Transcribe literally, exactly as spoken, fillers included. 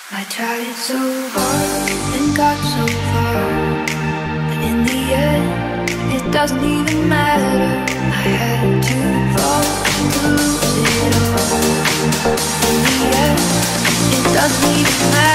I tried so hard and got so far, but in the end, it doesn't even matter. I had to fall to lose it all. In the end, it doesn't even matter.